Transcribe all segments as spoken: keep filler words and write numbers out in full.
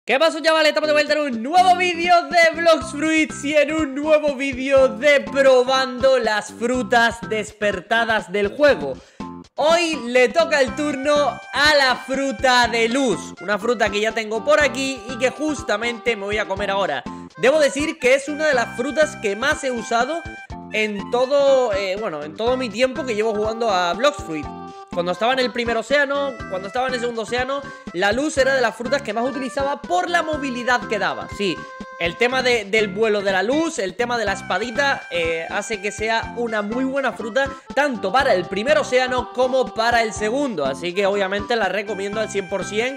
¿Qué pasó, chavales? Estamos de vuelta en un nuevo vídeo de Blox Fruits y en un nuevo vídeo de probando las frutas despertadas del juego. Hoy le toca el turno a la fruta de luz, una fruta que ya tengo por aquí y que justamente me voy a comer ahora. Debo decir que es una de las frutas que más he usado en todo, eh, bueno, en todo mi tiempo que llevo jugando a Blox Fruits. Cuando estaba en el primer océano, cuando estaba en el segundo océano, la luz era de las frutas que más utilizaba por la movilidad que daba. Sí, el tema de, del vuelo de la luz, el tema de la espadita, eh, hace que sea una muy buena fruta, tanto para el primer océano como para el segundo. Así que obviamente la recomiendo al cien por cien.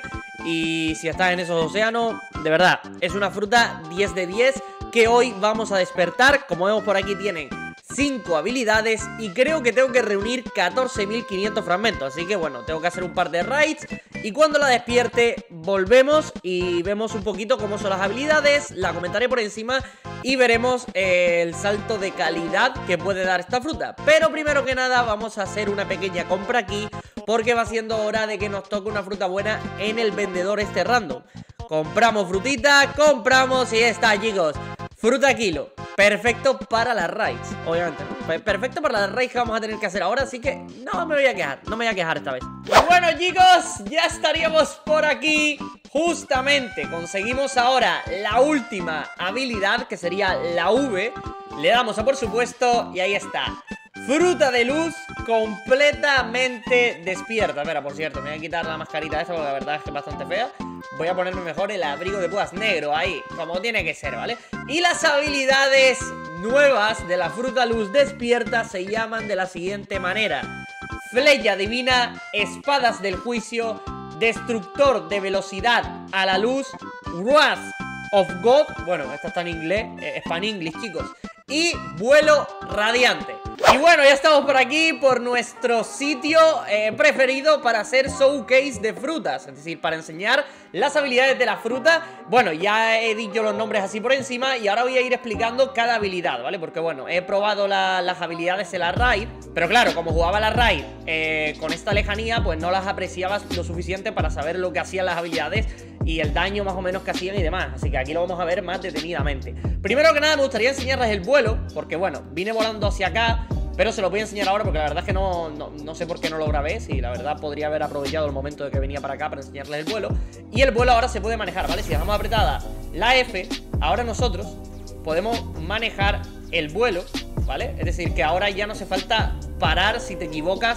Y si estás en esos océanos, de verdad, es una fruta diez de diez que hoy vamos a despertar. Como vemos por aquí tienen cinco habilidades y creo que tengo que reunir catorce mil quinientos fragmentos. Así que bueno, tengo que hacer un par de raids y cuando la despierte volvemos y vemos un poquito cómo son las habilidades. La comentaré por encima y veremos eh, el salto de calidad que puede dar esta fruta. Pero primero que nada vamos a hacer una pequeña compra aquí, porque va siendo hora de que nos toque una fruta buena en el vendedor este random. Compramos frutita, compramos y ya está, chicos. Fruta kilo, perfecto para las raids, obviamente, ¿no? Perfecto para las raids que vamos a tener que hacer ahora, así que no me voy a quejar, no me voy a quejar esta vez. Y bueno, chicos, ya estaríamos por aquí. Justamente conseguimos ahora la última habilidad, que sería la V. Le damos a por supuesto y ahí está. Fruta de luz completamente despierta. Espera, por cierto, me voy a quitar la mascarita esta porque la verdad es que es bastante fea. Voy a ponerme mejor el abrigo de púas negro ahí, como tiene que ser, ¿vale? Y las habilidades nuevas de la fruta luz despierta se llaman de la siguiente manera: Flecha divina, espadas del juicio, destructor de velocidad a la luz, Wrath of God. Bueno, esta está en inglés, eh, Span English, chicos. Y vuelo radiante. Y bueno, ya estamos por aquí, por nuestro sitio eh, preferido para hacer showcase de frutas. Es decir, para enseñar las habilidades de la fruta. Bueno, ya he dicho los nombres así por encima y ahora voy a ir explicando cada habilidad, ¿vale? Porque bueno, he probado la, las habilidades en la raid, pero claro, como jugaba la raid eh, con esta lejanía, pues no las apreciabas lo suficiente para saber lo que hacían las habilidades y el daño más o menos que hacían y demás. Así que aquí lo vamos a ver más detenidamente. Primero que nada me gustaría enseñarles el vuelo, porque bueno, vine volando hacia acá, pero se lo voy a enseñar ahora porque la verdad es que no, no, no sé por qué no lo grabé. Si la verdad podría haber aprovechado el momento de que venía para acá para enseñarles el vuelo. Y el vuelo ahora se puede manejar, ¿vale? Si dejamos apretada la F, ahora nosotros podemos manejar el vuelo, ¿vale? Es decir, que ahora ya no hace falta parar si te equivocas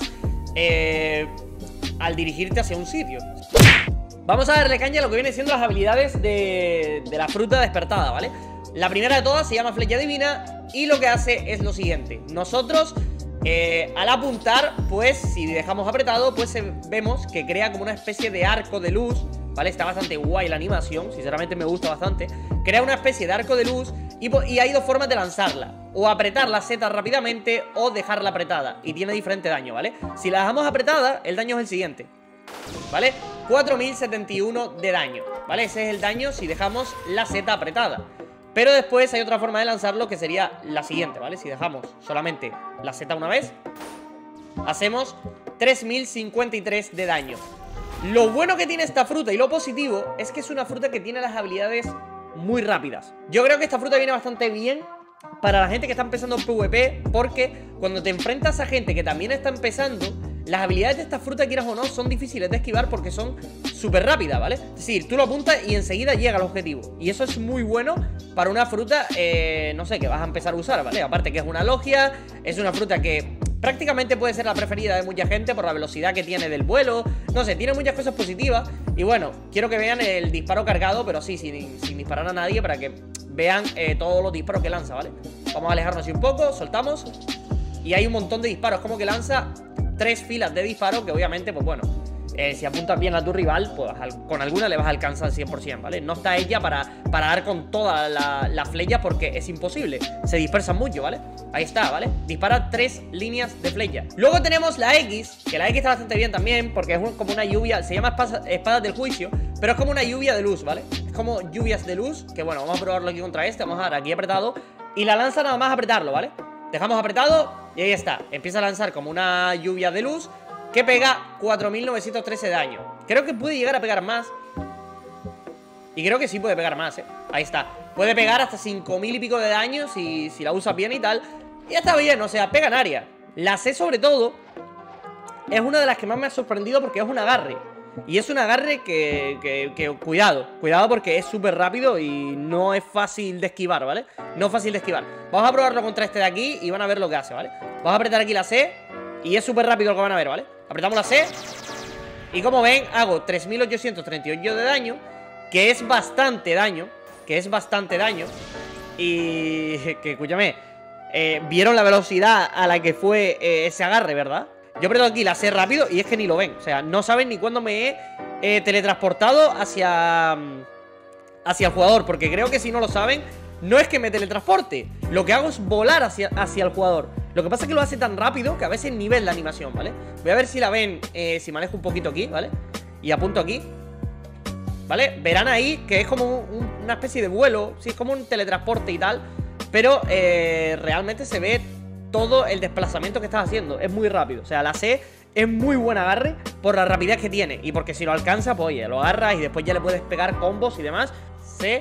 eh, al dirigirte hacia un sitio. Vamos a darle caña a lo que viene siendo las habilidades de, de la fruta despertada, ¿vale? La primera de todas se llama Flecha Divina y lo que hace es lo siguiente. Nosotros, eh, al apuntar, pues, si dejamos apretado, pues eh, vemos que crea como una especie de arco de luz, ¿vale? Está bastante guay la animación, sinceramente me gusta bastante. Crea una especie de arco de luz y, y hay dos formas de lanzarla. O apretar la Z rápidamente o dejarla apretada. Y tiene diferente daño, ¿vale? Si la dejamos apretada, el daño es el siguiente, ¿vale? cuatro mil setenta y uno de daño, ¿vale? Ese es el daño si dejamos la Z apretada. Pero después hay otra forma de lanzarlo que sería la siguiente, ¿vale? Si dejamos solamente la Z una vez, hacemos tres mil cincuenta y tres de daño. Lo bueno que tiene esta fruta y lo positivo es que es una fruta que tiene las habilidades muy rápidas. Yo creo que esta fruta viene bastante bien para la gente que está empezando en PvP, porque cuando te enfrentas a gente que también está empezando, las habilidades de esta fruta, quieras o no, son difíciles de esquivar porque son súper rápidas, ¿vale? Es decir, tú lo apuntas y enseguida llega al objetivo. Y eso es muy bueno para una fruta, eh, no sé, que vas a empezar a usar, ¿vale? Aparte que es una logia, es una fruta que prácticamente puede ser la preferida de mucha gente por la velocidad que tiene del vuelo. No sé, tiene muchas cosas positivas. Y bueno, quiero que vean el disparo cargado, pero sí, sin, sin disparar a nadie, para que vean eh, todos los disparos que lanza, ¿vale? Vamos a alejarnos así un poco, soltamos. Y hay un montón de disparos, como que lanza tres filas de disparo que obviamente, pues bueno, eh, si apuntas bien a tu rival, pues al, con alguna le vas a alcanzar al cien por cien, ¿vale? No está ella para, para dar con toda la, la flecha porque es imposible, se dispersan mucho, ¿vale? Ahí está, ¿vale? Dispara tres líneas de flecha. Luego tenemos la X, que la X está bastante bien también porque es un, como una lluvia, se llama espadas, espadas del juicio, pero es como una lluvia de luz, ¿vale? Es como lluvias de luz, que bueno, vamos a probarlo aquí contra este, vamos a dar aquí apretado y la lanza nada más apretarlo, ¿vale? Dejamos apretado y ahí está. Empieza a lanzar como una lluvia de luz que pega cuatro mil novecientos trece de daño. Creo que puede llegar a pegar más. Y creo que sí puede pegar más, ¿eh? Ahí está. Puede pegar hasta cinco mil y pico de daño si, si la usas bien y tal. Y está bien, o sea, pega en área. La C sobre todo es una de las que más me ha sorprendido porque es un agarre. Y es un agarre que, que, que cuidado, cuidado porque es súper rápido y no es fácil de esquivar, ¿vale? No es fácil de esquivar. Vamos a probarlo contra este de aquí y van a ver lo que hace, ¿vale? Vamos a apretar aquí la C y es súper rápido lo que van a ver, ¿vale? Apretamos la C y como ven hago tres mil ochocientos treinta y ocho de daño, que es bastante daño, que es bastante daño. Y que, escúchame, eh, vieron la velocidad a la que fue eh, ese agarre, ¿verdad? Yo aprieto aquí la C rápido y es que ni lo ven. O sea, no saben ni cuándo me he eh, teletransportado hacia, hacia el jugador. Porque creo que si no lo saben, no es que me teletransporte. Lo que hago es volar hacia, hacia el jugador. Lo que pasa es que lo hace tan rápido que a veces nivel la animación, ¿vale? Voy a ver si la ven, eh, si manejo un poquito aquí, ¿vale? Y apunto aquí, ¿vale? Verán ahí que es como un, una especie de vuelo. Sí, es como un teletransporte y tal. Pero eh, realmente se ve todo el desplazamiento que estás haciendo. Es muy rápido, o sea, la C es muy buen agarre por la rapidez que tiene. Y porque si lo alcanza, pues oye, lo agarras y después ya le puedes pegar combos y demás. C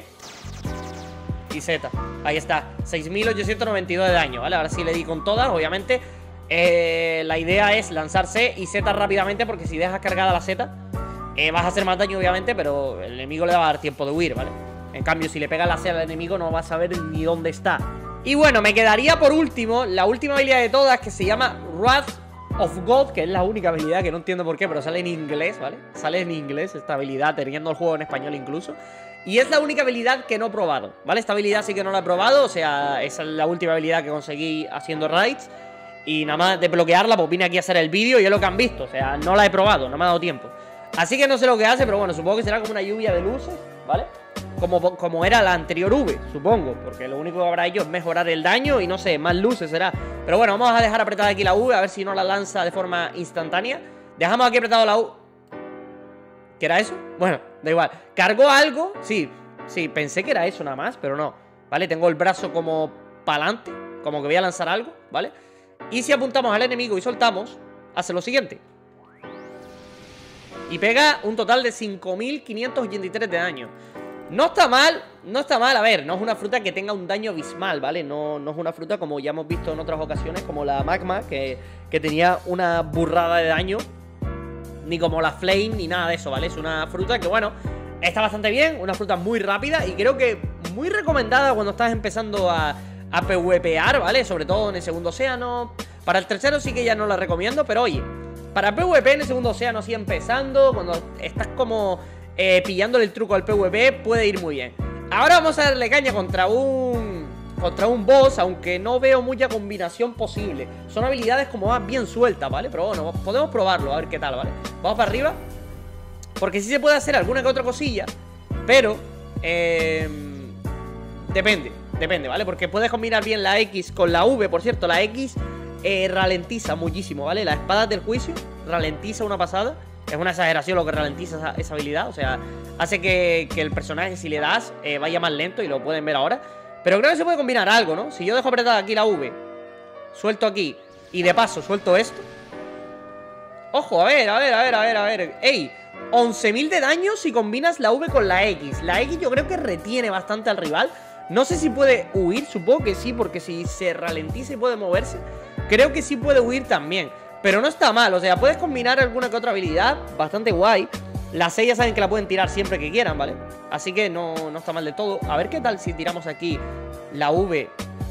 y Z, ahí está, seis mil ochocientos noventa y dos de daño, ¿vale? Ahora sí le di con todas, obviamente. eh, La idea es lanzar C y Z rápidamente, porque si dejas cargada la Z eh, vas a hacer más daño, obviamente, pero el enemigo le va a dar tiempo de huir, ¿vale? En cambio, si le pega la C al enemigo no va a saber ni dónde está. Y bueno, me quedaría por último la última habilidad de todas, que se llama Wrath of God, que es la única habilidad que no entiendo por qué, pero sale en inglés, ¿vale? Sale en inglés esta habilidad, teniendo el juego en español incluso. Y es la única habilidad que no he probado, ¿vale? Esta habilidad sí que no la he probado, o sea, esa es la última habilidad que conseguí haciendo raids. Y nada más desbloquearla, pues vine aquí a hacer el vídeo y es lo que han visto, o sea, no la he probado, no me ha dado tiempo. Así que no sé lo que hace, pero bueno, supongo que será como una lluvia de luces, ¿vale? Como, como era la anterior V, supongo. Porque lo único que habrá hecho es mejorar el daño y no sé, más luces será. Pero bueno, vamos a dejar apretada aquí la V, a ver si no la lanza de forma instantánea. Dejamos aquí apretado la U. ¿Qué era eso? Bueno, da igual. ¿Cargó algo? Sí, sí, pensé que era eso nada más, pero no. ¿Vale? Tengo el brazo como para adelante, como que voy a lanzar algo, ¿vale? Y si apuntamos al enemigo y soltamos, hace lo siguiente. Y pega un total de cinco mil quinientos ochenta y tres de daño. No está mal, no está mal, a ver, no es una fruta que tenga un daño abismal, ¿vale? No, no es una fruta como ya hemos visto en otras ocasiones, como la Magma, que, que tenía una burrada de daño. Ni como la Flame, ni nada de eso, ¿vale? Es una fruta que, bueno, está bastante bien, una fruta muy rápida y creo que muy recomendada cuando estás empezando a, a PvPear, ¿vale? Sobre todo en el segundo océano. Para el tercero sí que ya no la recomiendo, pero oye, para PvP en el segundo océano, así empezando, cuando estás como eh, pillándole el truco al PvP, puede ir muy bien. Ahora vamos a darle caña contra un contra un boss, aunque no veo mucha combinación posible. Son habilidades como más bien sueltas, ¿vale? Pero bueno, podemos probarlo, a ver qué tal, ¿vale? Vamos para arriba, porque sí se puede hacer alguna que otra cosilla, pero eh, depende, depende, ¿vale? Porque puedes combinar bien la X con la V. Por cierto, la X eh, ralentiza muchísimo, ¿vale? La espada del juicio ralentiza una pasada. Es una exageración lo que ralentiza esa, esa habilidad. O sea, hace que, que el personaje, si le das, eh, vaya más lento. Y lo pueden ver ahora. Pero creo que se puede combinar algo, ¿no? Si yo dejo apretada aquí la V, suelto aquí y de paso suelto esto. Ojo, a ver, a ver, a ver, a ver, a ver. ¡Ey! once mil de daño si combinas la V con la X. La X yo creo que retiene bastante al rival. No sé si puede huir, supongo que sí, porque si se ralentiza y puede moverse, creo que sí puede huir también. Pero no está mal, o sea, puedes combinar alguna que otra habilidad bastante guay. La C ya saben que la pueden tirar siempre que quieran, ¿vale? Así que no, no está mal de todo. A ver qué tal si tiramos aquí la V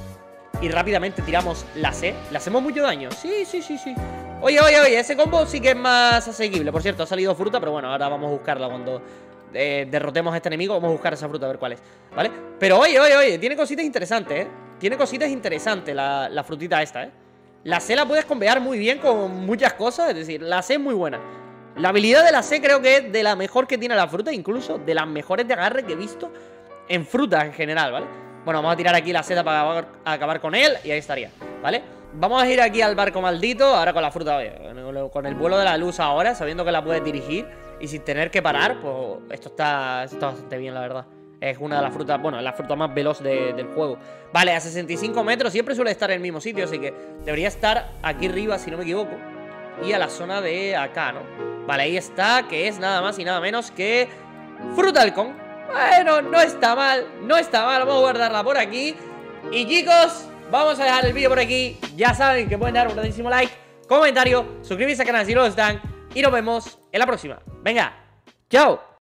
y rápidamente tiramos la C. ¿Le hacemos mucho daño? Sí, sí, sí, sí. Oye, oye, oye, ese combo sí que es más asequible. Por cierto, ha salido fruta, pero bueno, ahora vamos a buscarla cuando eh, derrotemos a este enemigo. Vamos a buscar esa fruta a ver cuál es, ¿vale? Pero oye, oye, oye, tiene cositas interesantes, ¿eh? Tiene cositas interesantes la, la frutita esta, ¿eh? La C la puedes combear muy bien con muchas cosas. Es decir, la C es muy buena. La habilidad de la C creo que es de la mejor que tiene la fruta, incluso de las mejores de agarre que he visto en frutas en general, ¿vale? Bueno, vamos a tirar aquí la Z para acabar, acabar con él y ahí estaría, ¿vale? Vamos a ir aquí al barco maldito, ahora con la fruta, oye, con el vuelo de la luz ahora, sabiendo que la puedes dirigir y sin tener que parar, pues esto está, esto está bastante bien, la verdad. Es una de las frutas, bueno, la fruta más veloz de, del juego. Vale, a sesenta y cinco metros siempre suele estar en el mismo sitio, así que debería estar aquí arriba, si no me equivoco. Y a la zona de acá, ¿no? Vale, ahí está, que es nada más y nada menos que Frutalcon. Bueno, no está mal, no está mal. Vamos a guardarla por aquí. Y chicos, vamos a dejar el vídeo por aquí. Ya saben que pueden dar un grandísimo like, comentario, suscribirse al canal si no lo están. Y nos vemos en la próxima. Venga, chao.